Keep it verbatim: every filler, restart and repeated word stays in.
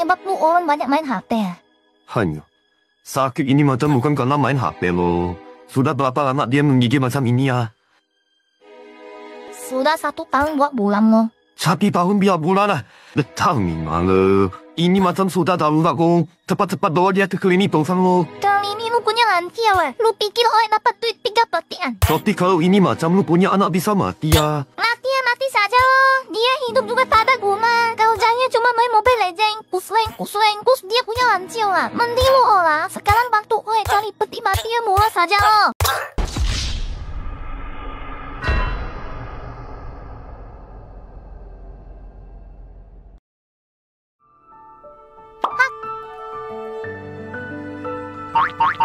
penyebab lu orang banyak main H P ya? Hanya, sakit ini macam bukan karena main H P lo. Sudah berapa lama dia menggigit macam ini ya? Sudah satu tahun dua bulan lo. Satu tahun biar bulan lah. Tahu ni mana? Ini macam sudah darurat kong. Cepat-cepat bawa dia ke klinik tongsang lo. Kali ini lu punya lansia weh. Lu pikir orang dapat duit tiga petian? Tapi kalau ini macam lu punya anak bisa mati ya. Mati ya mati saja lo. Dia hidup juga tak ada guna. Kerjanya cuma main Mobile Legends. Kusleng kusleng kus dia punya lansia lah. Mending lu olah. Sekarang bantu gue cari peti mati yang murah saja lo. Hak.